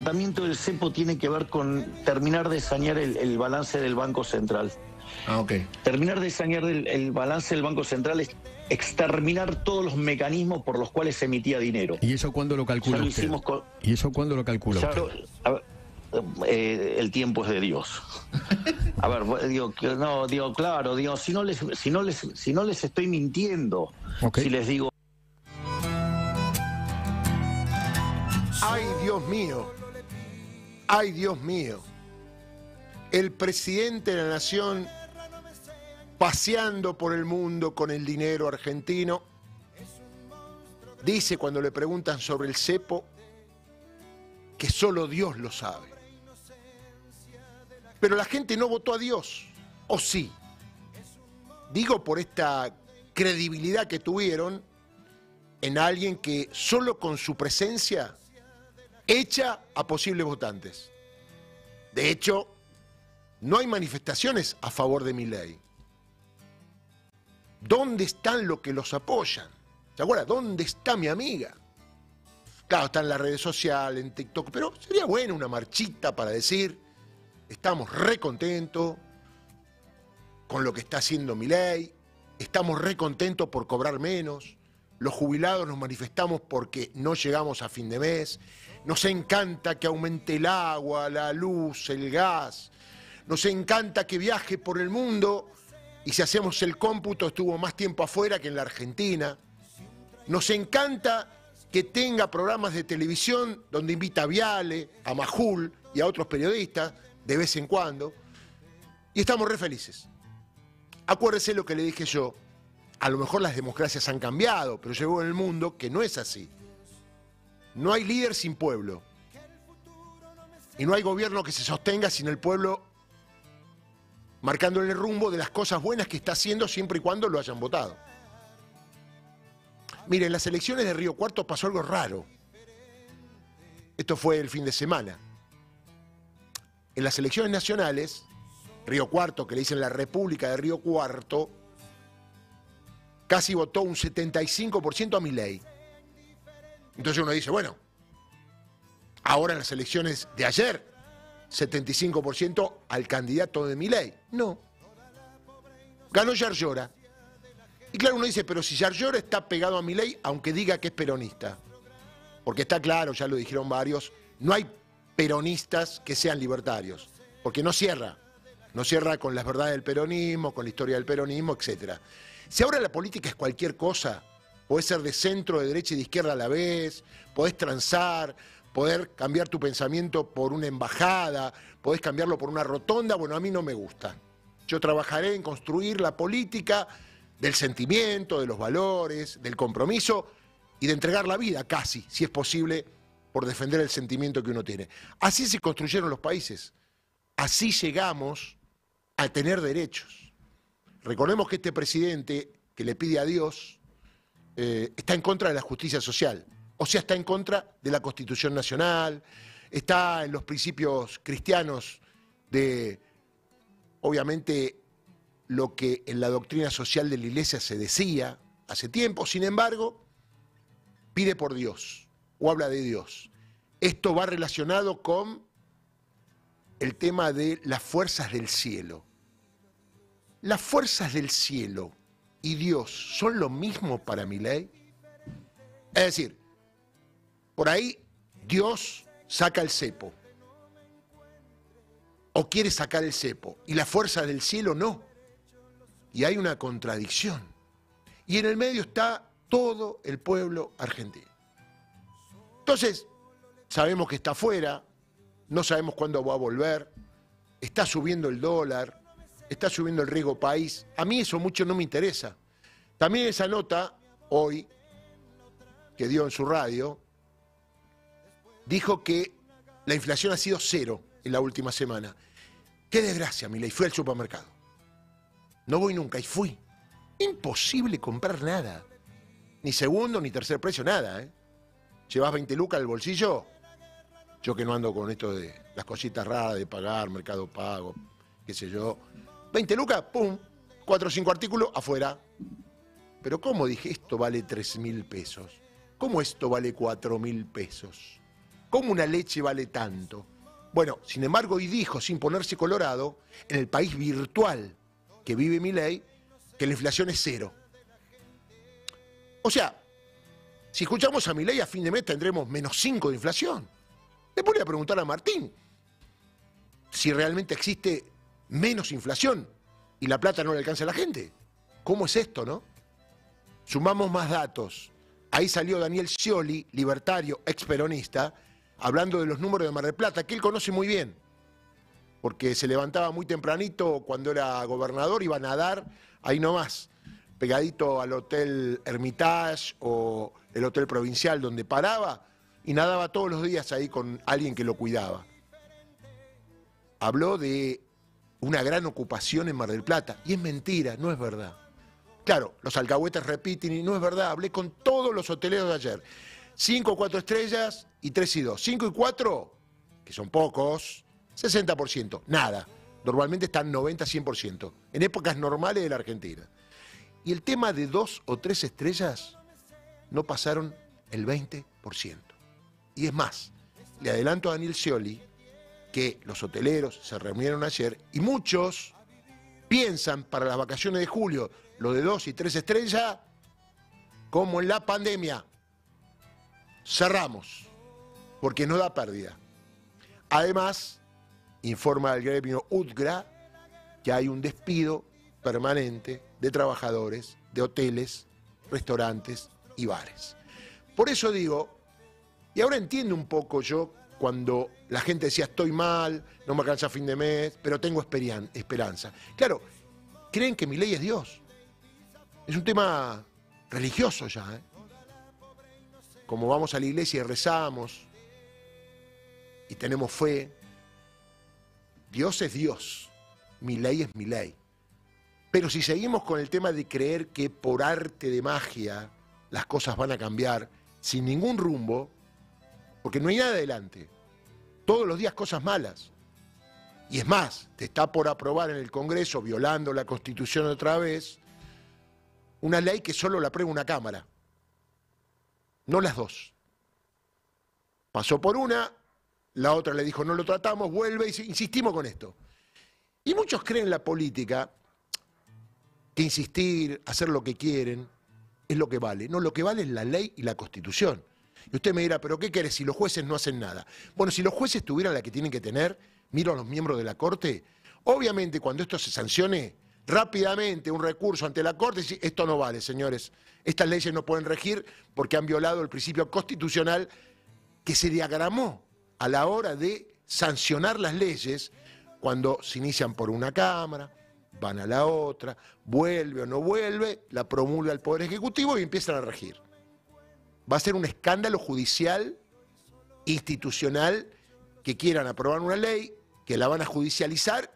tratamiento del cepo tiene que ver con terminar de sanear el balance del Banco Central. Ah, ok. Terminar de sanear el balance del Banco Central es exterminar todos los mecanismos por los cuales se emitía dinero. ¿Y eso cuándo lo calcula usted? ¿Y eso cuándo lo calcula usted? A ver, el tiempo es de Dios. A ver, digo, claro, si no les estoy mintiendo, okay. Si les digo... ¡Ay, Dios mío! ¡Ay, Dios mío! El presidente de la nación paseando por el mundo con el dinero argentino, dice cuando le preguntan sobre el cepo que solo Dios lo sabe. Pero la gente no votó a Dios, ¿o sí? Digo por esta credibilidad que tuvieron en alguien que solo con su presencia echa a posibles votantes. De hecho, no hay manifestaciones a favor de Milei. ¿Dónde están los que los apoyan? ¿Se acuerdan? ¿Dónde está mi amiga? Claro, está en las redes sociales, en TikTok, pero sería bueno una marchita para decir, estamos re contentos con lo que está haciendo Milei, estamos re contentos por cobrar menos, los jubilados nos manifestamos porque no llegamos a fin de mes, nos encanta que aumente el agua, la luz, el gas, nos encanta que viaje por el mundo y si hacemos el cómputo estuvo más tiempo afuera que en la Argentina, nos encanta que tenga programas de televisión donde invita a Viale, a Majul y a otros periodistas de vez en cuando, y estamos re felices. Acuérdese lo que le dije yo, a lo mejor las democracias han cambiado, pero llegó en el mundo que no es así. No hay líder sin pueblo, y no hay gobierno que se sostenga sin el pueblo marcándole el rumbo de las cosas buenas que está haciendo siempre y cuando lo hayan votado. Mire, en las elecciones de Río Cuarto pasó algo raro. Esto fue el fin de semana. En las elecciones nacionales, Río Cuarto, que le dicen la República de Río Cuarto, casi votó un 75% a Milei. Entonces uno dice, bueno, ahora en las elecciones de ayer, 75% al candidato de Milei. No. Ganó Yarlora. Y claro, uno dice, pero si Yarlora está pegado a Milei, aunque diga que es peronista. Porque está claro, ya lo dijeron varios, no hay peronistas que sean libertarios. Porque no cierra. No cierra con las verdades del peronismo, con la historia del peronismo, etc. Si ahora la política es cualquier cosa, podés ser de centro, de derecha y de izquierda a la vez, podés transar, poder cambiar tu pensamiento por una embajada, podés cambiarlo por una rotonda, bueno, a mí no me gusta. Yo trabajaré en construir la política del sentimiento, de los valores, del compromiso y de entregar la vida casi, si es posible, por defender el sentimiento que uno tiene. Así se construyeron los países. Así llegamos a tener derechos. Recordemos que este presidente que le pide a Dios está en contra de la justicia social. O sea, está en contra de la Constitución Nacional, está en los principios cristianos de, obviamente, lo que en la doctrina social de la Iglesia se decía hace tiempo. Sin embargo, pide por Dios o habla de Dios. Esto va relacionado con el tema de las fuerzas del cielo. ¿Las fuerzas del cielo y Dios son lo mismo para Milei? Es decir, por ahí Dios saca el cepo, o quiere sacar el cepo, y la fuerza del cielo no. Y hay una contradicción. Y en el medio está todo el pueblo argentino. Entonces, sabemos que está afuera, no sabemos cuándo va a volver, está subiendo el dólar, está subiendo el riesgo país. A mí eso mucho no me interesa. También esa nota, hoy, que dio en su radio, dijo que la inflación ha sido 0 en la última semana. Qué desgracia, Milei, fui al supermercado. No voy nunca y fui. Imposible comprar nada. Ni segundo, ni tercer precio, nada, ¿eh? Llevas 20 lucas al bolsillo. Yo que no ando con esto de las cositas raras de pagar, Mercado Pago, qué sé yo. 20 lucas, pum, 4 o 5 artículos, afuera. Pero ¿cómo dije esto vale 3.000 pesos? ¿Cómo esto vale 4.000 pesos? ¿Cómo una leche vale tanto? Bueno, sin embargo, hoy dijo, sin ponerse colorado, en el país virtual que vive Milei, que la inflación es 0. O sea, si escuchamos a Milei, a fin de mes tendremos -5 de inflación. Le voy a preguntar a Martín si realmente existe menos inflación y la plata no le alcanza a la gente. ¿Cómo es esto, no? Sumamos más datos. Ahí salió Daniel Scioli, libertario, experonista, hablando de los números de Mar del Plata, que él conoce muy bien, porque se levantaba muy tempranito cuando era gobernador, iba a nadar ahí nomás, pegadito al Hotel Hermitage o el Hotel Provincial donde paraba, y nadaba todos los días ahí con alguien que lo cuidaba. Habló de una gran ocupación en Mar del Plata, y es mentira, no es verdad. Claro, los alcahuetes repiten y no es verdad, hablé con todos los hoteleros de ayer. 5 o 4 estrellas y 3 y 2. 5 y 4, que son pocos, 60%, nada. Normalmente están 90-100%, en épocas normales de la Argentina. Y el tema de 2 o 3 estrellas no pasaron el 20%. Y es más, le adelanto a Daniel Scioli que los hoteleros se reunieron ayer y muchos piensan para las vacaciones de julio, lo de 2 y 3 estrellas, como en la pandemia. Cerramos, porque no da pérdida. Además, informa el gremio UTGRA que hay un despido permanente de trabajadores de hoteles, restaurantes y bares. Por eso digo, y ahora entiendo un poco yo cuando la gente decía estoy mal, no me alcanza a fin de mes, pero tengo esperanza. Claro, creen que Milei es Dios. Es un tema religioso ya, ¿eh? Como vamos a la iglesia y rezamos y tenemos fe, Dios es Dios, Milei es Milei. Pero si seguimos con el tema de creer que por arte de magia las cosas van a cambiar sin ningún rumbo, porque no hay nada adelante, todos los días cosas malas. Y es más, te está por aprobar en el Congreso, violando la Constitución otra vez, una ley que solo la aprueba una Cámara. No las dos. Pasó por una, la otra le dijo no lo tratamos, vuelve y insistimos con esto. Y muchos creen en la política que insistir, hacer lo que quieren, es lo que vale. No, lo que vale es la ley y la Constitución. Y usted me dirá, ¿pero qué querés si los jueces no hacen nada? Bueno, si los jueces tuvieran la que tienen que tener, miro a los miembros de la Corte, obviamente cuando esto se sancione, rápidamente un recurso ante la Corte, y esto no vale, señores. Estas leyes no pueden regir porque han violado el principio constitucional que se diagramó a la hora de sancionar las leyes cuando se inician por una Cámara, van a la otra, vuelve o no vuelve, la promulga el Poder Ejecutivo y empiezan a regir. Va a ser un escándalo judicial, institucional, que quieran aprobar una ley, que la van a judicializar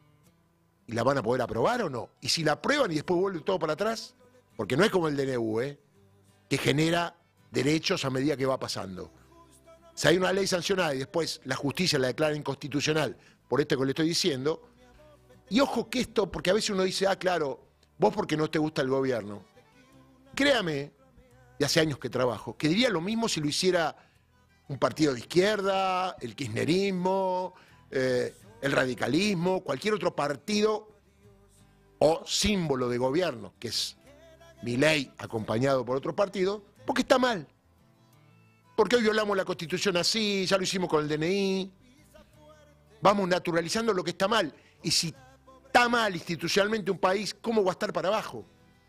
y la van a poder aprobar o no. Y si la aprueban y después vuelve todo para atrás, porque no es como el DNU, que genera derechos a medida que va pasando. Si hay una ley sancionada y después la justicia la declara inconstitucional por esto que le estoy diciendo, y ojo que esto, porque a veces uno dice, ah, claro, vos porque no te gusta el gobierno. Créame, de hace años que trabajo, que diría lo mismo si lo hiciera un partido de izquierda, el kirchnerismo, el radicalismo, cualquier otro partido o símbolo de gobierno, que es Milei acompañado por otro partido, porque está mal. Porque hoy violamos la Constitución así, ya lo hicimos con el DNI. Vamos naturalizando lo que está mal. Y si está mal institucionalmente un país, ¿cómo va a estar para abajo?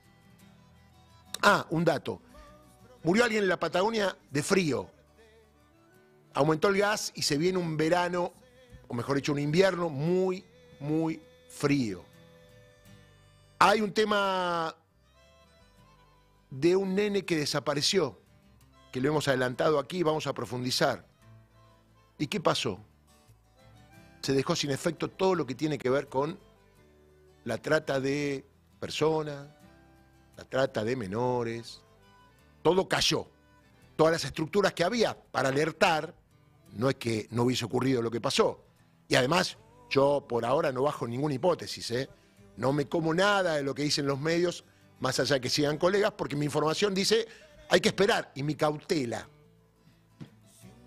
Ah, un dato. Murió alguien en la Patagonia de frío. Aumentó el gas y se viene un verano, o mejor dicho, un invierno muy, muy frío. Hay un tema de un nene que desapareció, que lo hemos adelantado aquí y vamos a profundizar. ¿Y qué pasó? Se dejó sin efecto todo lo que tiene que ver con la trata de personas, la trata de menores. Todo cayó. Todas las estructuras que había para alertar, no es que no hubiese ocurrido lo que pasó. Y además, yo por ahora no bajo ninguna hipótesis, No me como nada de lo que dicen los medios, más allá de que sigan colegas, porque mi información dice, hay que esperar, y mi cautela.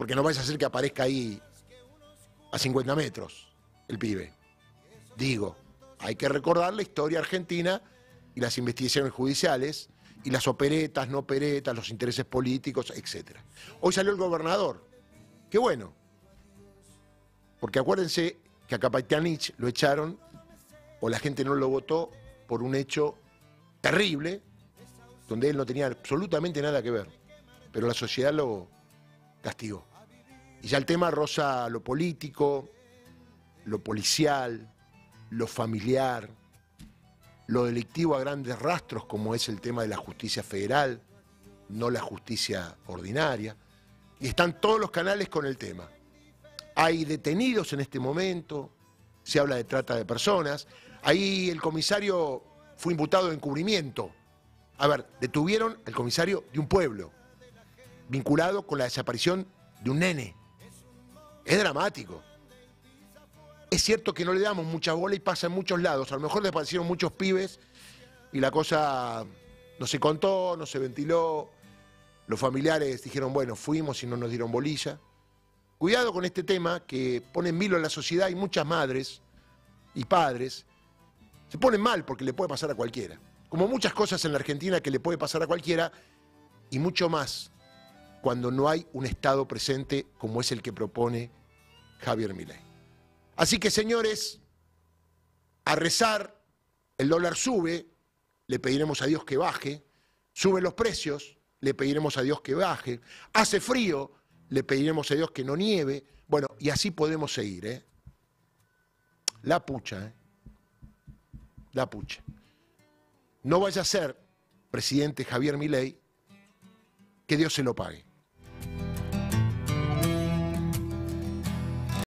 porque no vaya a ser que aparezca ahí a 50 metros el pibe. Digo, hay que recordar la historia argentina y las investigaciones judiciales y las operetas, no operetas, los intereses políticos, etc. Hoy salió el gobernador. Qué bueno. Porque acuérdense que a Capaitanich lo echaron o la gente no lo votó por un hecho terrible donde él no tenía absolutamente nada que ver. Pero la sociedad lo castigó. Y ya el tema roza lo político, lo policial, lo familiar, lo delictivo a grandes rastros, como es el tema de la justicia federal, no la justicia ordinaria. Y están todos los canales con el tema. Hay detenidos en este momento, se habla de trata de personas. Ahí el comisario fue imputado de encubrimiento. A ver, detuvieron al comisario de un pueblo, vinculado con la desaparición de un nene. Es dramático. Es cierto que no le damos mucha bola y pasa en muchos lados. A lo mejor desaparecieron muchos pibes y la cosa no se contó, no se ventiló. Los familiares dijeron, bueno, fuimos y no nos dieron bolilla. Cuidado con este tema que pone en vilo a la sociedad y muchas madres y padres se ponen mal porque le puede pasar a cualquiera. Como muchas cosas en la Argentina que le puede pasar a cualquiera y mucho más cuando no hay un Estado presente como es el que propone Javier Milei. Así que, señores, a rezar, el dólar sube, le pediremos a Dios que baje, suben los precios, le pediremos a Dios que baje, hace frío, le pediremos a Dios que no nieve, bueno, y así podemos seguir, ¿eh? La pucha, ¿eh? La pucha. No vaya a ser, presidente Javier Milei, que Dios se lo pague.